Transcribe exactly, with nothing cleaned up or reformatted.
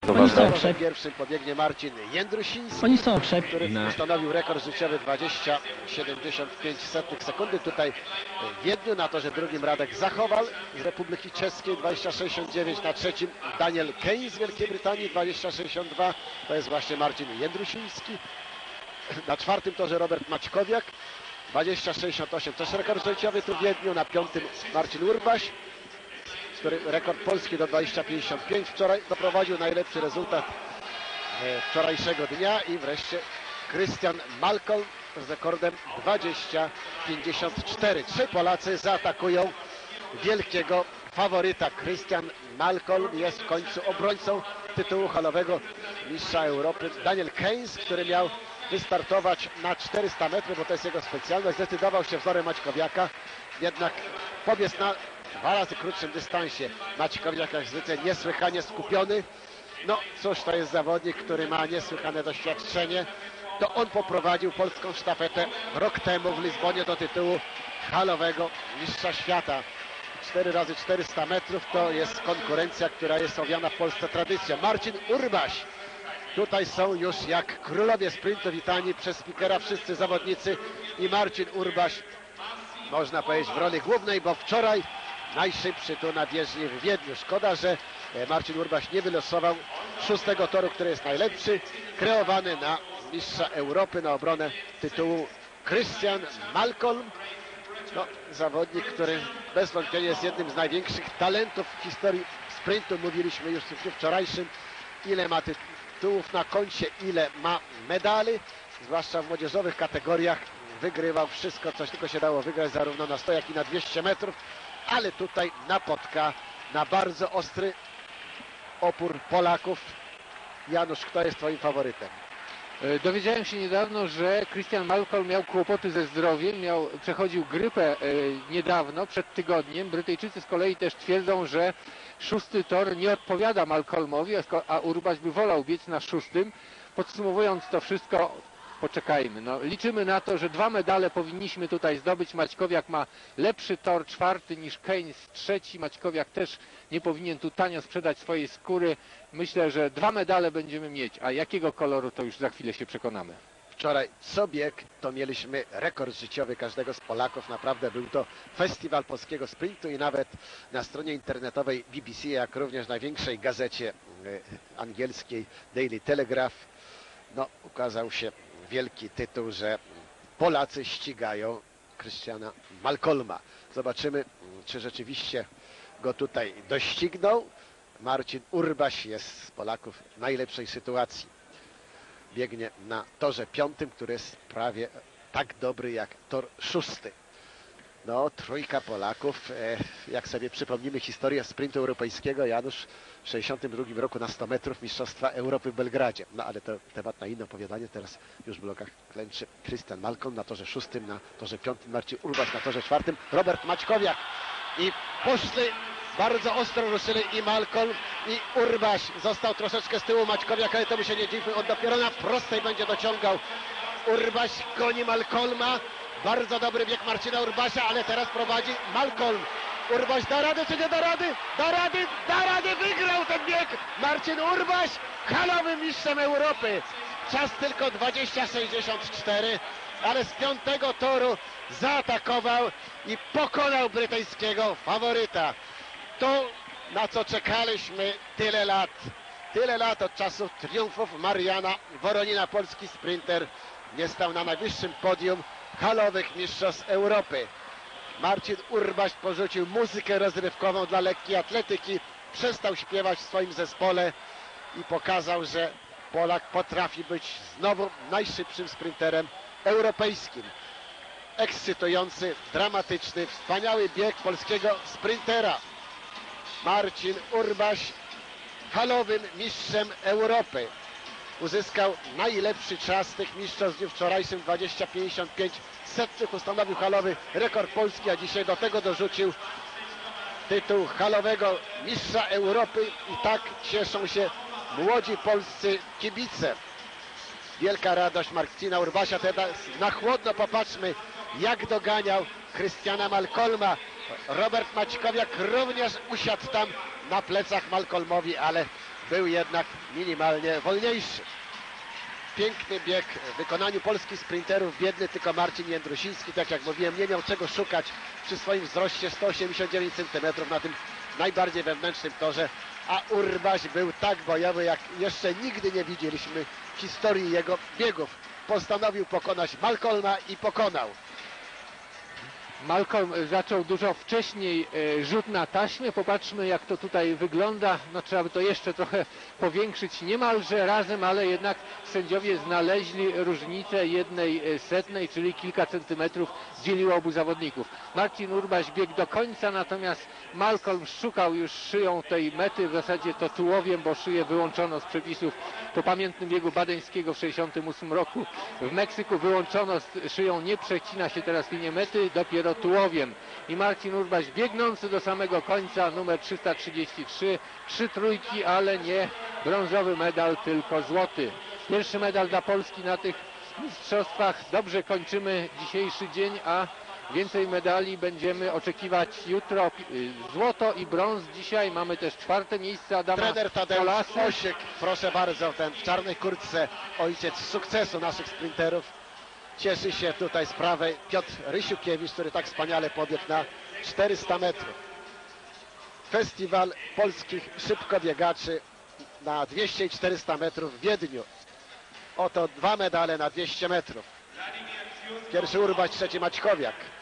To Oni ważne. są Za pierwszym pobiegnie Marcin Jędrusiński, Oni są przed. który Na- ustanowił rekord życiowy dwadzieścia siedemdziesiąt pięć setnych sekundy. Tutaj w Wiedniu, na torze drugim Radek Zachowal z Republiki Czeskiej dwadzieścia sześćdziesiąt dziewięć, na trzecim Daniel Keynes z Wielkiej Brytanii dwadzieścia sześćdziesiąt dwa, to jest właśnie Marcin Jędrusiński. Na czwartym torze Robert Maćkowiak dwadzieścia sześćdziesiąt osiem, też rekord życiowy tu w Wiedniu. Na piątym Marcin Urbaś, który rekord polski do dwadzieścia pięćdziesiąt pięć wczoraj doprowadził, najlepszy rezultat e, wczorajszego dnia. I wreszcie Christian Malcolm z rekordem dwadzieścia pięćdziesiąt cztery. Trzy Polacy zaatakują wielkiego faworyta. Christian Malcolm jest w końcu obrońcą tytułu halowego mistrza Europy. Daniel Keynes, który miał wystartować na czterysta metrów, bo to jest jego specjalność, zdecydował się wzorem Maćkowiaka, jednak pobiegł na dwa razy krótszym dystansie. Maćkowiak jak zwykle niesłychanie skupiony. No cóż, to jest zawodnik, który ma niesłychane doświadczenie. To on poprowadził polską sztafetę rok temu w Lizbonie do tytułu halowego mistrza świata. cztery razy czterysta metrów to jest konkurencja, która jest owiana w Polsce tradycją. Marcin Urbaś. Tutaj są już jak królowie sprintu witani przez speakera wszyscy zawodnicy i Marcin Urbaś, można powiedzieć, w roli głównej, bo wczoraj najszybszy tu na bieżni w Wiedniu. Szkoda, że Marcin Urbaś nie wylosował szóstego toru, który jest najlepszy, kreowany na mistrza Europy, na obronę tytułu Christian Malcolm. No, zawodnik, który bez wątpienia jest jednym z największych talentów w historii sprintu. Mówiliśmy już w dniu wczorajszym, ile ma tytułów na koncie, ile ma medali, zwłaszcza w młodzieżowych kategoriach. Wygrywał wszystko, coś tylko się dało wygrać, zarówno na sto, jak i na dwieście metrów, ale tutaj napotka na bardzo ostry opór Polaków. Janusz, kto jest twoim faworytem? Dowiedziałem się niedawno, że Christian Malcolm miał kłopoty ze zdrowiem, miał, przechodził grypę e, niedawno, przed tygodniem. Brytyjczycy z kolei też twierdzą, że szósty tor nie odpowiada Malcolmowi, a Urbaś by wolał biec na szóstym. Podsumowując to wszystko, poczekajmy. No, liczymy na to, że dwa medale powinniśmy tutaj zdobyć. Maćkowiak ma lepszy tor, czwarty, niż Keynes, trzeci. Maćkowiak też nie powinien tu tanio sprzedać swojej skóry. Myślę, że dwa medale będziemy mieć, a jakiego koloru to już za chwilę się przekonamy. Wczoraj co bieg to mieliśmy rekord życiowy każdego z Polaków. Naprawdę był to festiwal polskiego sprintu i nawet na stronie internetowej B B C, jak również największej gazecie angielskiej Daily Telegraph, no, ukazał się wielki tytuł, że Polacy ścigają Christiana Malcolma. Zobaczymy, czy rzeczywiście go tutaj dościgną. Marcin Urbaś jest z Polaków w najlepszej sytuacji. Biegnie na torze piątym, który jest prawie tak dobry jak tor szósty. No, trójka Polaków, jak sobie przypomnimy historię sprintu europejskiego, Janusz w sześćdziesiątym drugim roku na sto metrów Mistrzostwa Europy w Belgradzie. No ale to temat na inne opowiadanie. Teraz już w blokach klęczy Christian Malcolm na torze szóstym, na torze piątym Marcin Urbaś, na torze czwartym Robert Maćkowiak. I poszli, bardzo ostro ruszyli i Malcolm, i Urbaś. Został troszeczkę z tyłu Maćkowiak, ale to mu się nie dziwi, on dopiero na prostej będzie dociągał. Urbaś goni Malcolma. Bardzo dobry bieg Marcina Urbasia, ale teraz prowadzi Malcolm. Urbaś da radę czy nie da rady? Da rady, da rady, wygrał ten bieg Marcin Urbaś, halowym mistrzem Europy. Czas tylko dwadzieścia sześćdziesiąt cztery, ale z piątego toru zaatakował i pokonał brytyjskiego faworyta. To, na co czekaliśmy tyle lat. Tyle lat od czasów triumfów Mariana Woronina, polski sprinter nie stał na najwyższym podium halowych mistrzostw Europy. Marcin Urbaś porzucił muzykę rozrywkową dla lekkiej atletyki, przestał śpiewać w swoim zespole i pokazał, że Polak potrafi być znowu najszybszym sprinterem europejskim. Ekscytujący, dramatyczny, wspaniały bieg polskiego sprintera. Marcin Urbaś halowym mistrzem Europy. Uzyskał najlepszy czas tych mistrzostw w dniu wczorajszym, dwadzieścia pięćdziesiąt pięć setnych, ustanowił halowy rekord Polski, a dzisiaj do tego dorzucił tytuł halowego mistrza Europy i tak cieszą się młodzi polscy kibice. Wielka radość Marcina Urbasia. Teraz na chłodno popatrzmy, jak doganiał Christiana Malcolma. Robert Maćkowiak również usiadł tam na plecach Malcolmowi, ale był jednak minimalnie wolniejszy. Piękny bieg w wykonaniu polskich sprinterów, biedny tylko Marcin Jędrusiński, tak jak mówiłem, nie miał czego szukać przy swoim wzroście sto osiemdziesiąt dziewięć centymetrów na tym najbardziej wewnętrznym torze, a Urbaś był tak bojowy, jak jeszcze nigdy nie widzieliśmy w historii jego biegów. Postanowił pokonać Malcolma i pokonał. Malcolm zaczął dużo wcześniej e, rzut na taśmę. Popatrzmy, jak to tutaj wygląda. No, trzeba by to jeszcze trochę powiększyć niemalże razem, ale jednak sędziowie znaleźli różnicę jednej e, setnej, czyli kilka centymetrów dzieliło obu zawodników. Marcin Urbaś biegł do końca, natomiast Malcolm szukał już szyją tej mety, w zasadzie to tułowiem, bo szyję wyłączono z przepisów po pamiętnym biegu badeńskiego w sześćdziesiątym ósmym roku. W Meksyku wyłączono z szyją, nie przecina się teraz linię mety, dopiero tułowiem. I Marcin Urbaś biegnący do samego końca, numer trzysta trzydzieści trzy, trzy trójki, ale nie brązowy medal, tylko złoty. Pierwszy medal dla Polski na tych mistrzostwach. Dobrze kończymy dzisiejszy dzień, a więcej medali będziemy oczekiwać jutro. Złoto i brąz dzisiaj. Mamy też czwarte miejsce Adama Trener Tadeusz Kolasy. Osiek, proszę bardzo, ten w czarnej kurtce, ojciec sukcesu naszych sprinterów. Cieszy się tutaj z prawej Piotr Rysiukiewicz, który tak wspaniale pobiegł na czterysta metrów. Festiwal polskich szybkobiegaczy na dwieście i czterysta metrów w Wiedniu. Oto dwa medale na dwieście metrów. Pierwszy Urbaś, trzeci Maćkowiak.